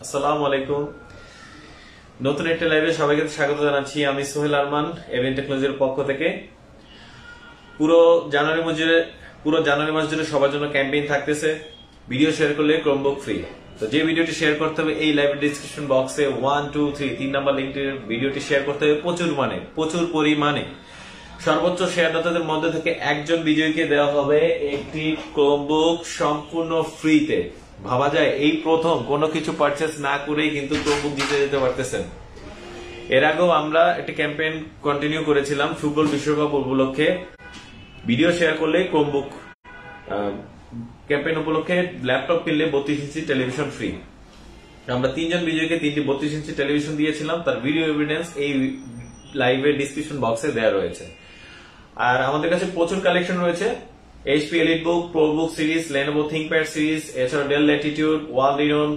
আসসালামু আলাইকুম। নতুন একটা লাইভে সবাইকে স্বাগত জানাচ্ছি। আমি সোহেল আরমান, এভিএন টেকনোলজির পক্ষ থেকে। পুরো জানুয়ারি মাস জুড়ে সবার জন্য ক্যাম্পেইন থাকতেছে। ভিডিও শেয়ার করলে ক্রোমবুক ফ্রি। তো যে ভিডিওটি শেয়ার করতে হবে এই লাইভের ডিসক্রিপশন বক্সে 1 2 3 3 নাম্বার লিংকটির ভিডিওটি শেয়ার করতে হবে প্রচুর পরিমাণে। সর্বোচ্চ শেয়ারদাতাদের মধ্যে থেকে একজন বিজয়ীকে দেওয়া হবে একটি ক্রোমবুক সম্পূর্ণ ফ্রিতে। ভাবা যায় এই প্রথম কোনো কিছু পারচেস না করেই কিন্তু ক্রোমবুক জিতে যেতে পারতেছেন। এর আগেও আমরা একটি ক্যাম্পেইন কন্টিনিউ করেছিলাম ফুটবল বিশ্বকাপ উপলক্ষে। ভিডিও শেয়ার করলে ক্রোমবুক ক্যাম্পেইন উপলক্ষে ল্যাপটপ কিনলে 32 ইঞ্চি টেলিভিশন ফ্রি। আমরা তিনজন বিজয়ীকে 3টি 32 ইঞ্চি টেলিভিশন দিয়েছিলাম। তার ভিডিও এভিডেন্স এই লাইভের ডিসক্রিপশন বক্সে দেওয়া রয়েছে। আর আমাদের কাছে প্রচুর কালেকশন রয়েছে। HP EliteBook, ProBook সিরিজ, Lenovo ThinkPad সিরিজ, এছাড়া Dell Latitude, world renowned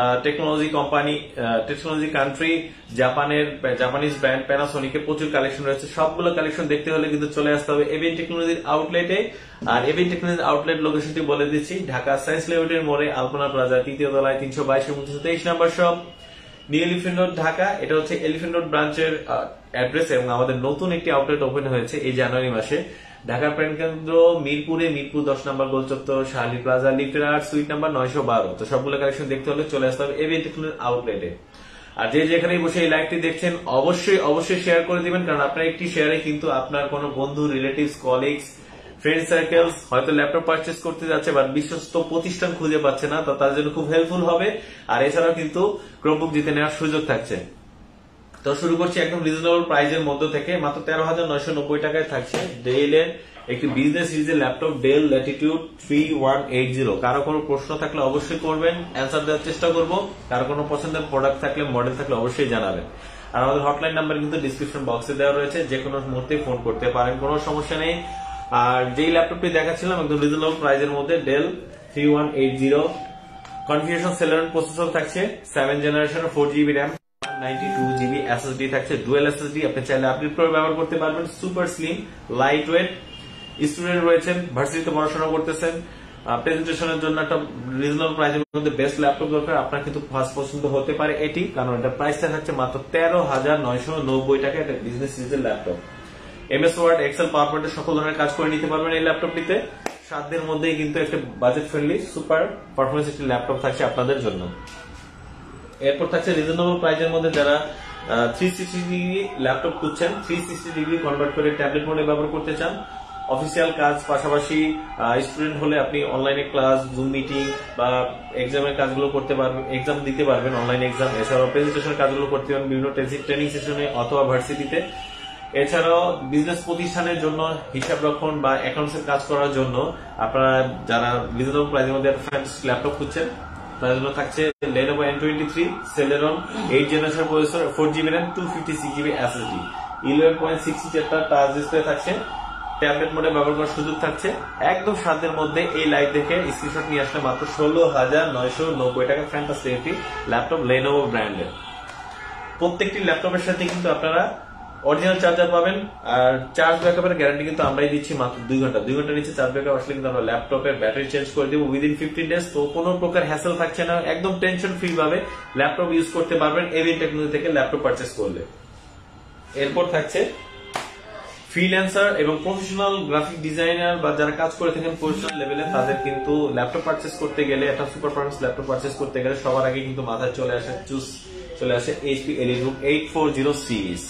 technology country, Japanese brand প্যানাসোনিকের প্রচুর কালেকশন রয়েছে। সবগুলো কালেকশন দেখতে হলে কিন্তু চলে আসতে হবে এভিএন টেকনোলজির আউটলেটে। আর এভিএন টেকনোলজির আউটলেট লোকেশনটি বলে দিচ্ছি, ঢাকা সায়েন্স ল্যাবরেটরির মোড়ে, আলপনা প্লাজা, 3য় তলায়, 322 এবং 323 number shop, new elephant road, Dhaka. এটা হচ্ছে এলিফ্যান্ট রোড ব্রাঞ্চের অ্যাড্রেস এবং আমাদের নতুন একটি আউটলেট ওপেন হয়েছে এই জানুয়ারি মাসে। ঢাকার প্রাণকেন্দ্র মিরপুর 10 নম্বর গোলচত্বর, শাহলী প্লাজা, লিফটের 8, সুইট নাম্বার 912। তো সবগুলো কালেকশন দেখতে হলে চলে আসতে হবে এভিএন টেকনোলজির আউটলেটে। আর যে যেখানে বসে এই লাইভটি দেখছেন অবশ্যই শেয়ার করে দিবেন, কারণ আপনার একটি শেয়ারে কিন্তু আপনার কোনো বন্ধু, রিলেটিভস, কলিগস, ফ্রেন্ড সার্কেলস হয়তো ল্যাপটপ পারচেস করতে যাচ্ছে বাট বিশ্বস্ত প্রতিষ্ঠান খুঁজে পাচ্ছে না, তো তার জন্য খুব হেল্পফুল হবে। আর এছাড়াও কিন্তু ক্রোমবুক জিতে নেওয়ার সুযোগ থাকছে। তো শুরু করছি একদম রিজনেবল প্রাইজের মধ্যে থেকে। মাত্র 13,990 টাকায় থাকছে ডেলের একটি বিজনেস সিরিজের ল্যাপটপ, ডেল ল্যাটিটিউড 3180। কারো কোনো প্রশ্ন থাকলে অবশ্যই করবেন, অ্যান্সার দেওয়ার চেষ্টা করব। কারো কোনো পছন্দের প্রোডাক্ট থাকলে, মডেল থাকলে অবশ্যই জানাবেন। আর আমাদের হটলাইন নাম্বার কিন্তু ডিসক্রিপশন বক্সে দেওয়া রয়েছে, যে কোনো মুহূর্তে ফোন করতে পারেন, কোনো সমস্যা নেই। আর যেই ল্যাপটপটি দেখাচ্ছিলাম একদম রিজনেবল প্রাইজের মধ্যে, ডেল 3180। কনফিগারেশন সেলেরন প্রসেসর থাকছে, 7th generation, 4GB RAM, 92GB SSD থাকছে, ডুয়েল SSD। আপনি চাইলে আপডেট করে ব্যবহার করতে পারবেন। Super slim, light weight. Student রয়েছেন, ভার্সিটিতে পড়াশোনা করতেছেন, প্রেজেন্টেশনের জন্য একটা রিজনেবল প্রাইসের মধ্যে বেস্ট ল্যাপটপ দরকার, আপনার কিন্তু ফার্স্ট পছন্দ হতে পারে এটি, কারণ এটা প্রাইসটা থাকছে মাত্র 13,990 টাকা। এটা বিজনেস সিরিজের laptop. MS word, excel, power পয়েন্টের সকল ধরনের কাজ করে নিতে পারবেন এই ল্যাপটপটিতে। সাধ্যের মধ্যেই কিন্তু একটা বাজেট ফ্রেন্ডলি সুপার পারফরমেন্স একটি ল্যাপটপ থাকছে আপনাদের জন্য। এরপর থাকছে রিজনেবল প্রাইজের মধ্যে যারা 360 ডিগ্রি ল্যাপটপ খুঁজছেন, 360 ডিগ্রি কনভার্ট করে ট্যাবলেট মোডে ব্যবহার করতে চান, অফিসিয়াল কাজ পাশাপাশি স্টুডেন্ট হলে আপনি অনলাইনে ক্লাস, জুম মিটিং বা এক্সামের কাজগুলো করতে পারবেন, এক্সাম দিতে পারবেন, অনলাইন এক্সাম। এছাড়াও প্রেজেন্টেশনের কাজগুলো করতে পারবেন বিভিন্ন ট্রেনিং সেশনে অথবা ভার্সিটিতে। এছাড়াও বিজনেস প্রতিষ্ঠানের জন্য হিসাব রক্ষণ বা অ্যাকাউন্টস এর কাজ করার জন্য আপনারা যারা রিজনেবল প্রাইসের মধ্যে ল্যাপটপ খুঁজছেন, তার জন্য থাকছে Lenovo N23 Celeron 8th generation processor, 4GB RAM, 256GB SSD, 11.6 inch একটা টাচ ডিসপ্লে থাকছে, ট্যাবলেট মোডে ব্যবহার করার সুযোগ থাকছে। একদম সাধ্যের মধ্যে এই লাইভ দেখে স্ক্রিনশট নিয়ে আসলে মাত্র 16,990 টাকা ফ্যান্টাস্টিক একটি ল্যাপটপ Lenovo ব্র্যান্ডের। প্রত্যেকটি ল্যাপটপের সাথে কিন্তু আপনারা অরিজিনাল চার্জার পাবেন। আর চার্জ ব্যাকআপের গ্যারান্টি কিন্তু আমরাই দিচ্ছি মাত্র 2 ঘন্টা। 2 ঘন্টার নিচে চার্জ ব্যাকআপ আসলে কিন্তু আমরা ল্যাপটপের ব্যাটারি চেঞ্জ করে দেবো উইদিন 15 ডেজ। তো কোনো প্রকার হ্যাসেল থাকছে না, একদম টেনশন ফ্রি ভাবে ল্যাপটপ ইউজ করতে পারবেন এভিএন টেকনোলজি থেকে ল্যাপটপ পারচেস করলে। এরপর থাকছে ফ্রিল্যান্সার এবং প্রফেশনাল গ্রাফিক ডিজাইনার বা যারা কাজ করে থাকেন প্রফেশনাল লেভেলে, তাদের কিন্তু ল্যাপটপ পারচেস করতে গেলে, একটা সুপার পারফরম্যান্স ল্যাপটপ পারচেস করতে গেলে সবার আগে কিন্তু মাথায় চলে আসে HP EliteBook 840 সিরিজ।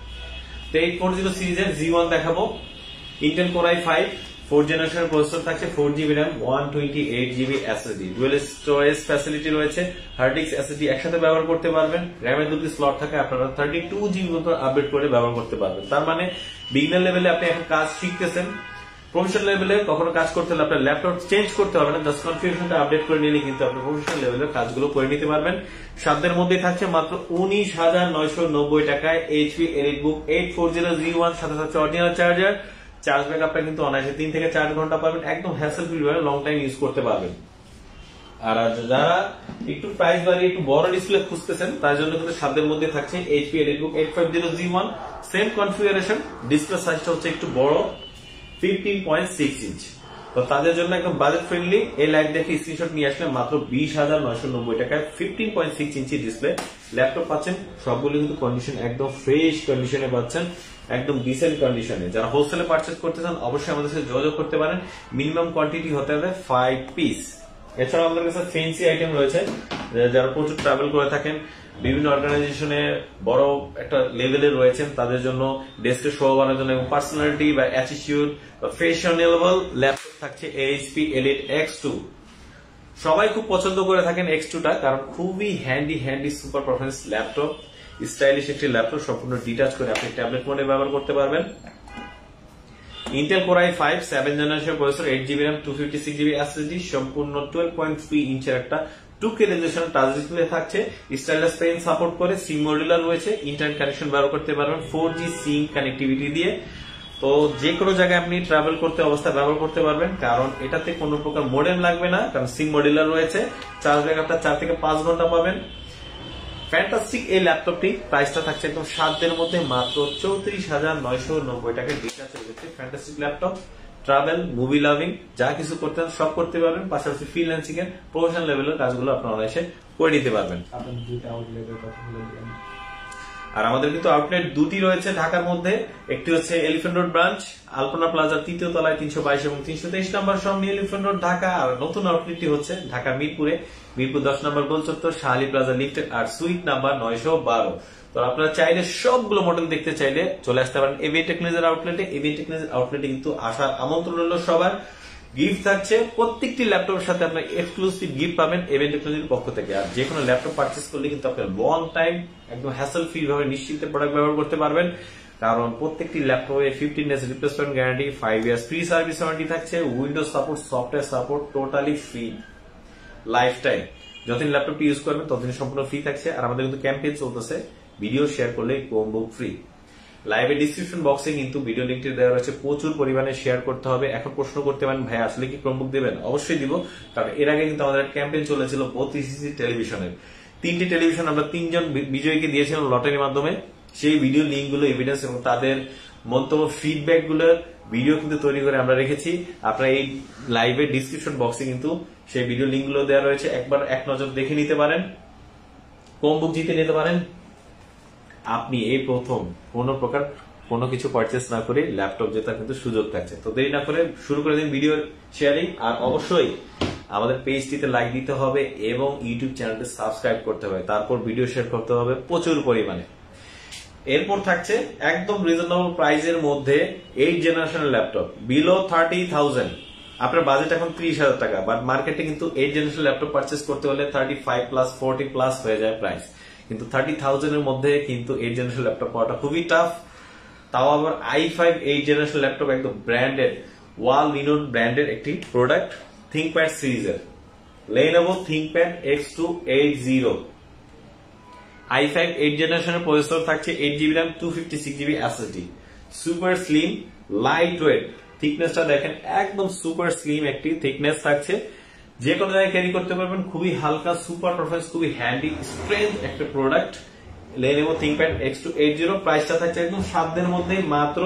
তো 840 সিরিজের G1 দেখাবো। Intel Core i5 4th generation processor থাকছে, 4GB RAM, 128GB SSD, dual storage facility রয়েছে, হার্ড ডিস্ক SSD একসাথে ব্যবহার করতে পারবেন। র্যামের 2টি স্লট থাকে, আপনারা 32GB মতো আপডেট করে ব্যবহার করতে পারবেন। তার মানে বিগিনার লেভেলে আপনি এখন কাজ শিখতেছেন, প্রফেশনাল লেভেলে কখনো কাজ করতে হলে আপনার ল্যাপটপ চেঞ্জ করতে হবে না, জাস্ট কনফিগারেশনটা আপডেট করে নিলে কিন্তু আপনি প্রফেশনাল লেভেলের কাজগুলো করে নিতে পারবেন। সাধ্যের মধ্যে থাকছে মাত্র 19,990 টাকায় HP EliteBook 840 G1, সাথে থাকছে অরিজিনাল চার্জার। চার্জ ব্যাকআপটা কিন্তু অনায়াসে 3 থেকে 4 ঘন্টা পাবেন, একদম হ্যাসেল ফ্রি ভাবে লং টাইম ইউজ করতে পারবেন। আর যারা একটু প্রাইস বাড়িয়ে একটু বড় ডিসপ্লে খুঁজতেছেন, তার জন্য কিন্তু সাধ্যের মধ্যে থাকছে HP EliteBook 850 G1, same configuration, display সাইজটা হচ্ছে একটু বড়, 15.6 ইঞ্চ। তো তাদের জন্য একদম বাজেট ফ্রেন্ডলি এই লাইট দেখে স্ক্রিনশট নিয়ে আসলে মাত্র 20,990 টাকায় 15.6 ইঞ্চি ডিসপ্লে ল্যাপটপ পাচ্ছেন। সবগুলো কিন্তু কন্ডিশন একদম ফ্রেশ কন্ডিশনে পাচ্ছেন, একদম ডিসেন্ট কন্ডিশনে। যারা হোলসেলে পারচেজ করতে চান অবশ্যই আমাদের সাথে যোগাযোগ করতে পারেন। মিনিমাম কোয়ান্টিটি হতে হবে 5 পিস। এছাড়া আমাদের কাছে ফেন্সি আইটেম রয়েছে, যারা প্রচুর ট্রাভেল করে থাকেন, বিভিন্ন অর্গানাইজেশনে বড় একটা লেভেলে রয়েছেন, তাদের জন্য ডেস্কে শো বানানোর জন্য এবং পার্সোনালিটি বা অ্যাটিটিউড বা ফ্যাশনেবল ল্যাপটপ থাকছে এইচপি এলিট X2। সবাই খুব পছন্দ করে থাকেন X2 টা, কারণ খুবই handy super performance laptop, stylish একটি ল্যাপটপ, সম্পূর্ণ ডিটাচ করে আপনি ট্যাবলেট মোডে ব্যবহার করতে পারবেন। Intel core i5 7th generation processor, 8GB RAM, 256GB SSD, সম্পূর্ণ 12.3 ইঞ্চের একটা 2K রেজোলিউশন টাচ ডিসপ্লে থাকছে, স্টাইলাস পেন সাপোর্ট করে, সিম মডুলার রয়েছে, ইন্টারনেট কানেকশন ব্যবহার করতে পারবেন 4G সিম কানেক্টিভিটি দিয়ে। তো যে কোনো জায়গায় আপনি ট্রাভেল করতে অবস্থায় ব্যবহার করতে পারবেন, কারণ এটাতে কোনো প্রকার মডেম লাগবে না, কারণ সিম মডুলার রয়েছে। চার্জ ব্যাকআপটা 4 থেকে 5 ঘন্টা পাবেন। ফ্যান্টাস্টিক এই ল্যাপটপটি প্রাইসটা থাকছে একদম 7 দিনের মধ্যে মাত্র 34,990 টাকায়। ডিটাচ হচ্ছে fantastic laptop, travel, movie loving, যা কিছু করতে চান সব করতে পারবেন। পাশাপাশি ফ্রিল্যান্সিং এর প্রফেশনাল লেভেলের কাজগুলো আপনারা অনায়াসে করে নিতে পারবেন। আর আমাদের কিন্তু আউটলেট দুটি রয়েছে ঢাকার মধ্যে, একটি হচ্ছে এলিফ্যান্ট রোড ব্রাঞ্চ, আলপনা প্লাজার 3য় তলায় 322 এবং 323 নম্বর সামনে এলিফ্যান্ট রোড ঢাকা। আর নতুন আউটলেটটি হচ্ছে ঢাকা মিরপুরে, মিরপুর 10 নম্বর গোল চত্বর, শাহালি প্লাজা লিফটেড আর সুইট নাম্বার 912। তো আপনারা চাইলে সবগুলো মডেল দেখতে চাইলে চলে আসতে পারেন এভিএন টেকনোলজির আউটলেটে। এভিএন টেকনোলজির আউটলেটে কিন্তু আসার আমন্ত্রণ রইল সবার। গিফট থাকছে, প্রত্যেকটি ল্যাপটপের সাথে আপনার এক্সক্লুসিভ গিফট পাবেন এভিএন টেকনোলজির পক্ষ থেকে। আর যে কোনো ল্যাপটপ পারচেজ করলে কিন্তু আপনার লং টাইম একদম হ্যাসেল ফ্রি ভাবে নিশ্চিন্তে প্রোডাক্ট ব্যবহার করতে পারবেন, কারণ প্রত্যেকটি ল্যাপটপে 15 days replacement guarantee, 5 years free service warranty থাকছে, Windows support, software support totally free life time. যতদিন ল্যাপটপটি ইউজ করবেন ততদিন সম্পূর্ণ ফ্রি থাকছে। আর আমাদের কিন্তু ক্যাম্পেইন চলতেছে, ভিডিও শেয়ার করলে ক্রোমবুক ফ্রি। লাইভের ডিসক্রিপশন বক্সে কিন্তু ভিডিও লিঙ্কটি দেওয়া রয়েছে, প্রচুর পরিমাণে শেয়ার করতে হবে। এখন প্রশ্ন করতে পারেন ভাই আসলে কি ক্রোমবুক দিবেন? অবশ্যই দিব, কারণ এর আগে কিন্তু আমাদের ক্যাম্পেইন চলেছিল 32 টেলিভিশনের। 3টি টেলিভিশন আমরা 3জন বিজয়ীকে দিয়েছিলাম লটারির মাধ্যমে। সেই ভিডিও লিঙ্ক গুলো, এভিডেন্স এবং তাদের মন্তব্য ফিডব্যাক গুলোর ভিডিও কিন্তু তৈরি করে আমরা রেখেছি। আপনারা এই লাইভের ডিসক্রিপশন বক্সে কিন্তু সেই ভিডিও লিঙ্ক গুলো দেওয়া রয়েছে, একবার এক নজর দেখে নিতে পারেন, ক্রোমবুক জিতে নিতে পারেন। আপনি এই প্রথম কোনো কিছু পারচেস না করে ল্যাপটপ জেতার কিন্তু সুযোগ থাকছে। তো দেরি না করে শুরু করে দিন ভিডিও শেয়ারিং। আর অবশ্যই আমাদের পেজটিতে লাইক দিতে হবে এবং ইউটিউব চ্যানেলটি সাবস্ক্রাইব করতে হবে, তারপর ভিডিও শেয়ার করতে হবে প্রচুর পরিমাণে। এরপর থাকছে একদম রিজনেবল প্রাইসের মধ্যে 8th জেনারেশনের ল্যাপটপ, বিলো 30,000। আপনার বাজেট এখন 30,000 টাকা, বাট মার্কেটে কিন্তু 8th জেনারেশন ল্যাপটপ পারচেস করতে হলে 35+, 40+ হয়ে যায় প্রাইস। কিন্তু 30,000 এর মধ্যে কিন্তু 8th জেনারেশন ল্যাপটপ পাওয়াটা খুবই টাফ। তাও আবার i5 8th জেনারেশন ল্যাপটপ, একদম ব্র্যান্ডেড, ওয়াল রিনোড ব্র্যান্ডের একটি প্রোডাক্ট, থিংকপ্যাড সিরিজের Lenovo ThinkPad X280। i5 8th জেনারেশনের প্রসেসর থাকছে, 8GB RAM, 256GB SSD, super slim, light weight, থিকনেসটা দেখেন একদম সুপার স্লিম একটি থিকনেস থাকছে, যে কোনো জায়গায় ক্যারি করতে পারবেন, খুবই হালকা, সুপার পারফরমেন্স, খুবই হ্যান্ডি স্ট্রেংথ একটা প্রোডাক্ট Lenovo ThinkPad X280। প্রাইসটা থাকছে একদম 7 দিনের মধ্যে মাত্র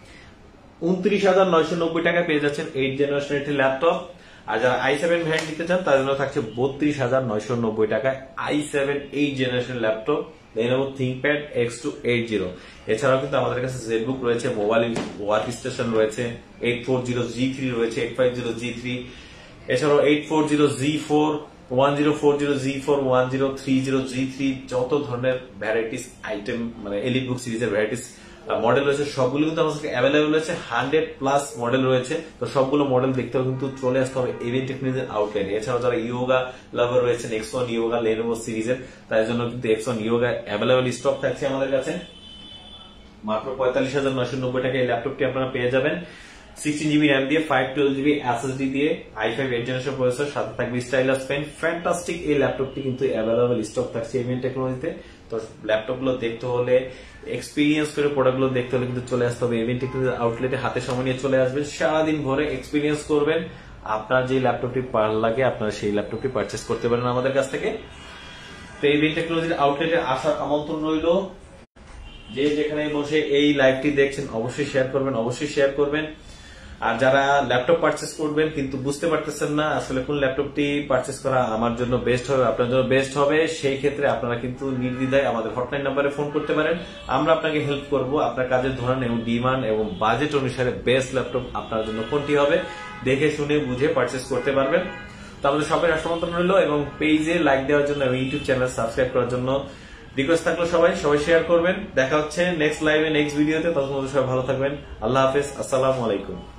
29,990 টাকা পেয়ে যাচ্ছেন 8th জেনারেশনের একটি ল্যাপটপ। আর যারা i7 ভ্যারিয়েন্ট নিতে চান তাদের জন্য থাকছে 32,990 টাকায় i7 8th generation laptop Lenovo ThinkPad X280। এছাড়াও কিন্তু আমাদের কাছে জেটবুক রয়েছে, মোবাইল ওয়ার্ক স্টেশন রয়েছে, 840G3 রয়েছে, 850G3, এছাড়াও 840G4, 1040G4, 1030G3, যত ধরনের ভ্যারাইটিস আইটেম মানে এলিট বুক সিরিজের ভ্যারাইটিস মডেল রয়েছে সবগুলো কিন্তু আমাদের কাছে অ্যাভেলেবল রয়েছে, 100+ মডেল রয়েছে। তো সবগুলো মডেল দেখতেও কিন্তু চলে আসতে হবে এভিএন টেকনোলজির আউটলেটে। এছাড়াও যারা ইয়োগা লাভার রয়েছেন, X1 ইয়োগা Lenovo সিরিজের, তার জন্য কিন্তু X1 ইয়োগা অ্যাভেলেবল স্টক থাকছে আমাদের কাছে। মাত্র 45,990 টাকায় এই ল্যাপটপটি আপনারা পেয়ে যাবেন, 16GB RAM দিয়ে, 512GB SSD দিয়ে, i5 8th জেনারেশন প্রসেসর, সাথে থাকবে স্টাইলাস পেন। ফ্যান্টাস্টিক এই ল্যাপটপটি কিন্তু অ্যাভেলেবল স্টক থাকছে এভিএন টেকনোলজিতে। তো ল্যাপটপগুলো দেখতে হলে, এক্সপিরিয়েন্স করে প্রোডাক্টগুলো দেখতে হলে কিন্তু চলে আসতে হবে এভিএন টেকনোলজির আউটলেটে। হাতে সময় নিয়ে চলে আসবেন, সারাদিন ভরে এক্সপিরিয়েন্স করবেন, আপনার যে ল্যাপটপটি লাগে আপনারা সেই ল্যাপটপটি পারচেস করতে পারেন আমাদের কাছ থেকে। তো এভিএন টেকনোলজির আউটলেটে আসার আমন্ত্রণ রইল। যে যেখানে বসে এই লাইভটি দেখছেন অবশ্যই শেয়ার করবেন, অবশ্যই শেয়ার করবেন। আর যারা ল্যাপটপ পারচেস করবেন কিন্তু বুঝতে পারতেছেন না আসলে কোন ল্যাপটপটি পারচেস করা আমার জন্য বেস্ট হবে, আপনার জন্য বেস্ট হবে, সেই ক্ষেত্রে আপনারা কিন্তু নির্দ্বিধায় আমাদের হটলাইন নাম্বারে ফোন করতে পারেন। আমরা আপনাকে হেল্প করব আপনার কাজের ধরন এবং ডিমান্ড এবং বাজেট অনুসারে বেস্ট ল্যাপটপ আপনার জন্য কোনটি হবে দেখে শুনে বুঝে পারচেস করতে পারবেন। তো আমাদের সবাই আমন্ত্রণ রইল এবং পেজে লাইক দেওয়ার জন্য এবং ইউটিউব চ্যানেল সাবস্ক্রাইব করার জন্য রিকোয়েস্ট থাকলো সবাই শেয়ার করবেন। দেখা হচ্ছে নেক্সট লাইভে নেক্সট ভিডিওতে, ততক্ষণ সবাই ভালো থাকবেন। আল্লাহ হাফেজ, আসসালামু আলাইকুম।